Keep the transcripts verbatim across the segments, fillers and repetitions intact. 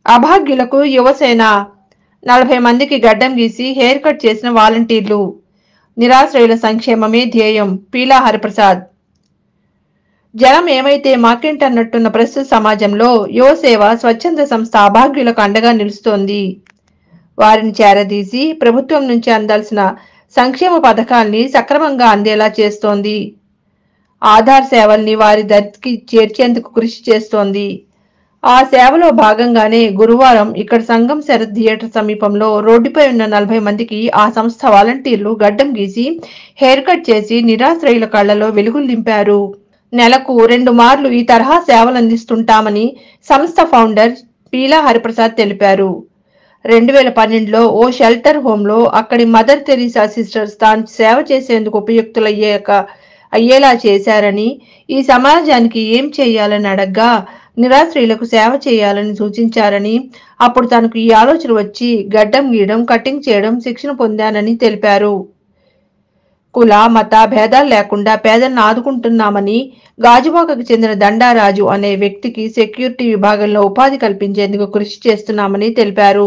అభాగ్యులకు యువసేన నలభై మందికి గడ్డం గీసి హెయిర్ కట్ చేసిన వాలంటీర్లు. నిరాశ్రయుల సంక్షేమమే ధ్యేయం. పీలా హరిప్రసాద్. జనం ఏమైతే మాకేంటన్నట్టున్న ప్రస్తుత సమాజంలో యువసేవ స్వచ్ఛంద సంస్థ అభాగ్యులకు అండగా నిలుస్తోంది. వారిని చేరదీసి ప్రభుత్వం నుంచి అందాల్సిన సంక్షేమ పథకాల్ని సక్రమంగా అందేలా చేస్తోంది. ఆధార్ సేవల్ని వారి దరికి చేర్చేందుకు కృషి చేస్తోంది. ఆ సేవలో భాగంగానే గురువారం ఇక్కడ సంగం శరత్ థియేటర్ సమీపంలో రోడ్డుపై ఉన్న నలభై మందికి ఆ సంస్థ వాలంటీర్లు గడ్డం గీసి హెయిర్ కట్ చేసి నిరాశ్రయుల కళ్లలో వెలుగులు నింపారు. నెలకు రెండు మార్లు ఈ తరహా సేవలు అందిస్తుంటామని సంస్థ ఫౌండర్ పీలా హరిప్రసాద్ తెలిపారు. రెండు వేల పన్నెండులో ఓ షెల్టర్ హోంలో అక్కడి మదర్ తెరీసా సిస్టర్స్ తాను సేవ చేసేందుకు ఉపయుక్తులయ్యాక అయ్యేలా చేశారని, ఈ సమాజానికి ఏం చేయాలని అడగ్గా నిరాశ్రయులకు సేవ చేయాలని సూచించారని, అప్పుడు తనకు ఈ ఆలోచన వచ్చి గడ్డం గీయడం, కటింగ్ చేయడం శిక్షణ పొందానని తెలిపారు. కుల మత భేదాలు లేకుండా పేదలను ఆదుకుంటున్నామని, గాజువాకకు చెందిన దండారాజు అనే వ్యక్తికి సెక్యూరిటీ విభాగంలో ఉపాధి కల్పించేందుకు కృషి చేస్తున్నామని తెలిపారు.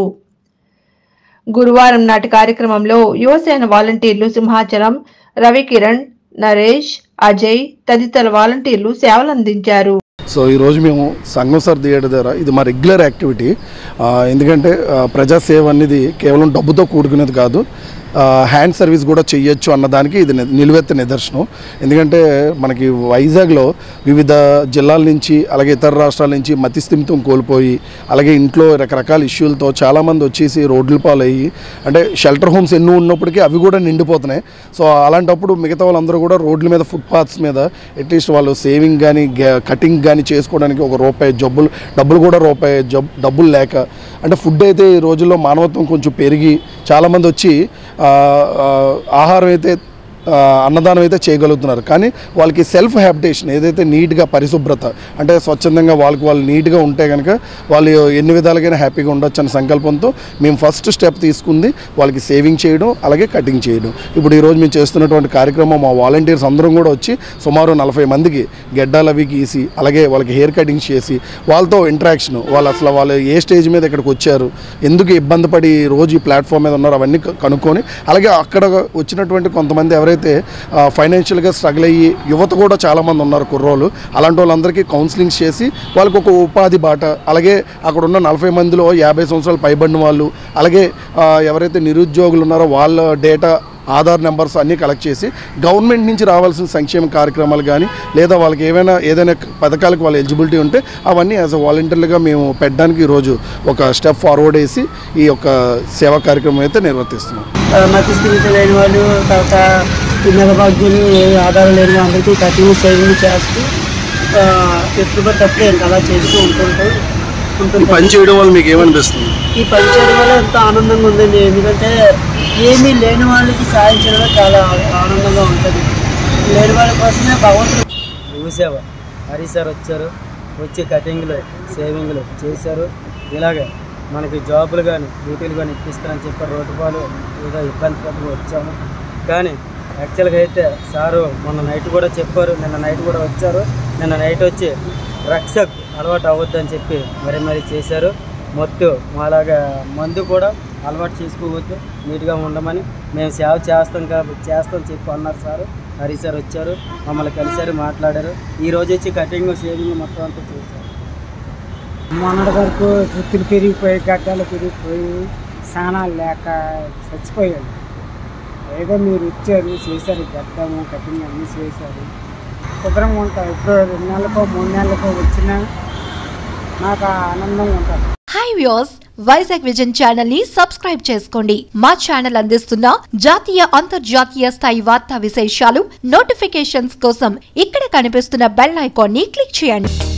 గురువారం నాటి కార్యక్రమంలో యువసేన వాలంటీర్లు సింహాచలం, రవికిరణ్, నరేష్, అజయ్ తదితర వాలంటీర్లు సేవలందించారు. సో ఈరోజు మేము సంగం సార్ థియేటర్ దగ్గర ఇది మా రెగ్యులర్ యాక్టివిటీ. ఎందుకంటే ప్రజాసేవ అనేది కేవలం డబ్బుతో కూడుకునేది కాదు, హ్యాండ్ సర్వీస్ కూడా చేయొచ్చు అన్నదానికి ఇది నిలువెత్త నిదర్శనం. ఎందుకంటే మనకి వైజాగ్లో వివిధ జిల్లాల నుంచి అలాగే ఇతర రాష్ట్రాల నుంచి మతిస్థిమితం కోల్పోయి అలాగే ఇంట్లో రకరకాల ఇష్యూలతో చాలామంది వచ్చేసి రోడ్ల పాలయ్యి, అంటే షెల్టర్ హోమ్స్ ఎన్నో ఉన్నప్పటికీ అవి కూడా నిండిపోతున్నాయి. సో అలాంటప్పుడు మిగతా వాళ్ళందరూ కూడా రోడ్ల మీద ఫుట్పాత్స్ మీద అట్లీస్ట్ వాళ్ళు సేవింగ్ కానీ కటింగ్ కానీ చేసుకోవడానికి ఒక రూపాయి జబ్బులు డబ్బులు కూడా రూపాయి జబ్ డబ్బులు లేక, అంటే ఫుడ్ అయితే ఈ రోజుల్లో మానవత్వం కొంచెం పెరిగి చాలామంది వచ్చి ఆహారం అయితే అన్నదానం అయితే చేయగలుగుతున్నారు. కానీ వాళ్ళకి సెల్ఫ్ హ్యాబిటేషన్ ఏదైతే నీట్గా పరిశుభ్రత అంటే స్వచ్ఛందంగా వాళ్ళకి వాళ్ళు నీట్గా ఉంటే కనుక వాళ్ళు ఎన్ని విధాలుగైనా హ్యాపీగా ఉండొచ్చు అనే సంకల్పంతో మేము ఫస్ట్ స్టెప్ తీసుకుంది వాళ్ళకి సేవింగ్ చేయడం అలాగే కటింగ్ చేయడం. ఇప్పుడు ఈరోజు మేము చేస్తున్నటువంటి కార్యక్రమం మా వాలంటీర్స్ అందరం కూడా వచ్చి సుమారు నలభై మందికి గెడ్డాలు అవి గీసి అలాగే వాళ్ళకి హెయిర్ కటింగ్ చేసి వాళ్ళతో ఇంటరాక్షన్, వాళ్ళు అసలు వాళ్ళు ఏ స్టేజ్ మీద ఇక్కడికి వచ్చారు, ఎందుకు ఇబ్బంది పడి రోజు ఈ ప్లాట్ఫామ్ మీద ఉన్నారు అవన్నీ కనుక్కొని, అలాగే అక్కడ వచ్చినటువంటి కొంతమంది ఎవరైతే అయితే ఫైనాన్షియల్గా స్ట్రగుల్ అయ్యి యువత కూడా చాలామంది ఉన్నారు కుర్రోళ్ళు, అలాంటి వాళ్ళందరికీ కౌన్సిలింగ్స్ చేసి వాళ్ళకి ఒక ఉపాధి బాట, అలాగే అక్కడ ఉన్న నలభై మందిలో యాభై సంవత్సరాలు పైబడిన వాళ్ళు అలాగే ఎవరైతే నిరుద్యోగులు ఉన్నారో వాళ్ళ డేటా ఆధార్ నెంబర్స్ అన్నీ కలెక్ట్ చేసి గవర్నమెంట్ నుంచి రావాల్సిన సంక్షేమ కార్యక్రమాలు కానీ లేదా వాళ్ళకి ఏమైనా ఏదైనా పథకాలకు వాళ్ళ ఎలిజిబిలిటీ ఉంటే అవన్నీ యాజ్ అ వాలంటీర్లుగా మేము పెట్టడానికి ఈరోజు ఒక స్టెప్ ఫార్వర్డ్ వేసి ఈ యొక్క సేవా కార్యక్రమం అయితే నిర్వర్తిస్తున్నాం. మధ్యస్థితి లేని వాళ్ళు, తర్వాత నిర్భాగ్యులు, ఆధారం లేని అందరికీ కటింగ్ సేవింగ్ చేస్తూ ఎప్పుడు పట్టప్పుడే అలా చేస్తూ ఉంటుంటాం. ఈ పని చేయడం వల్ల మీకు ఏమనిపిస్తుంది? ఈ పని చేయడం వల్ల ఎంతో ఆనందంగా ఉందండి. ఎందుకంటే ఏమీ లేని వాళ్ళకి సాయం చేయడం చాలా ఆనందంగా ఉంటుంది. లేని వాళ్ళ కోసమే భగవంతుడు యువసేవ హరి సార్ వచ్చారు, వచ్చి కటింగ్లు సేవింగ్లు చేశారు. ఇలాగే మనకి జాబులు కానీ డ్యూటీలు కానీ ఇప్పిస్తారని చెప్పారు. రోడ్డు పాలు ఏదో ఇబ్బంది పడుతూ వచ్చాము. కానీ యాక్చువల్గా అయితే సారు మొన్న నైట్ కూడా చెప్పారు, నిన్న నైట్ కూడా వచ్చారు. నిన్న నైట్ వచ్చి డ్రగ్స్ అలవాటు అవ్వద్దని చెప్పి మరీ మరీ చేశారు. మొత్తం అలాగా మందు కూడా అలవాటు చేసుకోవద్దు, నీట్గా ఉండమని మేము సేవ చేస్తాం కాబట్టి చేస్తాం చెప్పి అన్నారు సారు. హరి సార్ వచ్చారు, మమ్మల్ని కలిసారు, మాట్లాడారు. ఈరోజు వచ్చి కటింగ్ సేవింగ్ మొత్తం అంతా చేశారు. మొన్నటి వరకు వృత్తులు పెరిగిపోయి గడ్డలు పెరిగిపోయి స్నానాలు లేక చచ్చిపోయాడు. ఏదో మీరు ఇచ్చారు, చేశారు, గడ్డము కటింగ్ అన్నీ చేశారు, శుభ్రంగా ఉంటారు. ఇప్పుడు రెండు నెలలకో మూడు నెలలకో వచ్చినా నాకు ఆనందంగా ఉంటుంది. Hi viewers, Vizag vision channel ని సబ్స్క్రైబ్ చేసుకోండి. మా ఛానల్ అందిస్తున్న జాతీయ అంతర్జాతీయ స్థాయి వార్తా విశేషాలు నోటిఫికేషన్స్ కోసం ఇక్కడ కనిపిస్తున్న బెల్ ఐకాన్ ని క్లిక్ చేయండి.